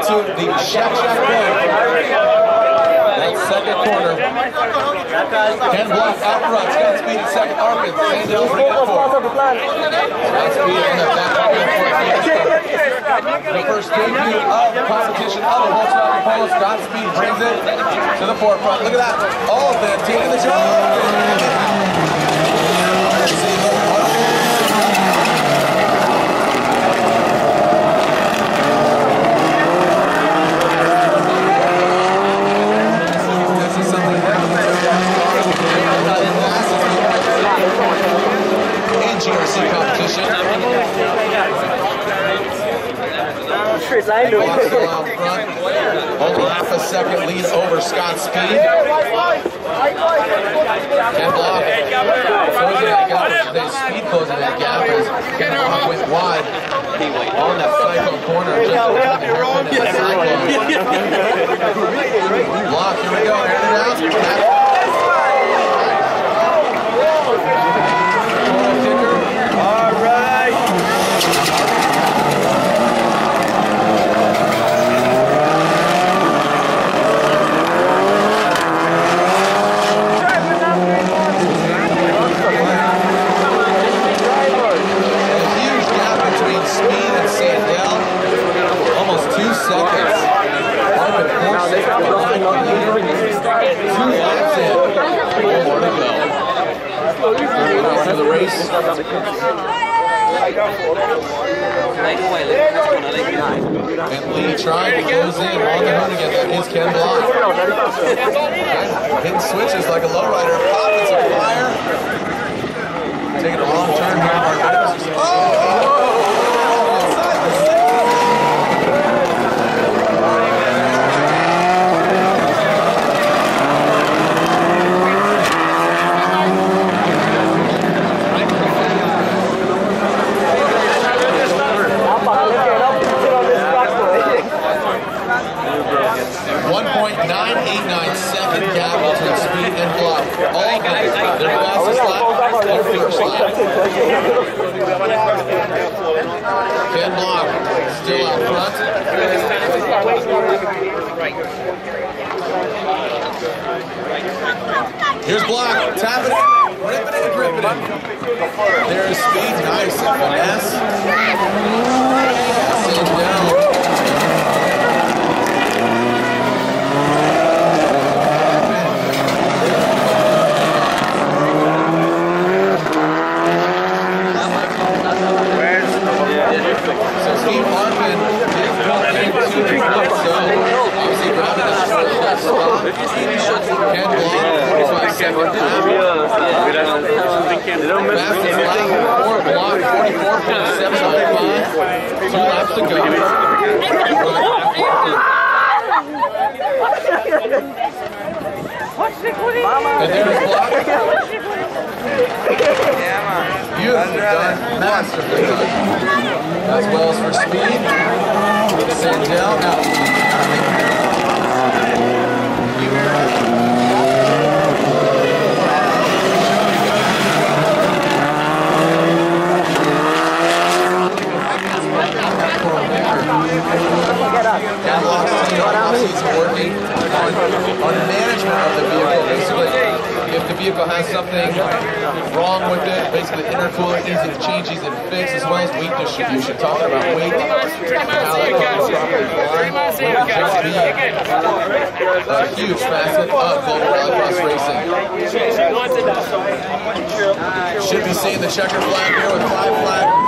into the Shack that second corner. Ken Block out front. Scott Speed in second. Arpin. Sandell bringing it forward. Scott Speed on the back. The first debut of the competition of the Volkswagen Polo. Scott Speed brings it to the forefront. Look at that. All of them taking the job. GRC competition. Block still out front. Only half a second lead over Scott Speed. Ken Block closing that gap. The Speed closing that gap as Ken Block went wide on that cyclone corner. Block, here we go. Here it is. And Lee trying to close in on the hood again. That is Ken Block. Hitting switches like a lowrider. Popping some fire. Taking a wrong turn here. Barbados. Ken Block still out front. Here's Block, tapping it, ripping it, gripping it. There's Speed, nice and finesse. Passing down. So Steve Arpin is built into the grid, so obviously grabbing that spot. Ken Block, 45-second lap. Fastest lap for Block, 44.795. 2 laps to go. And there's Block. Beautifully done, masterfully done. As well as for Speed. Sandell out. Ken Block's season working on management of the vehicle. Basically, if the vehicle has something wrong with it, basically intercooler, easy to change, easy to fix, as well as weight distribution. Talking about weight, how the car is properly flying, will just be a huge facet of global rallycross racing. Should be seeing the checkered flag here with 5 flags.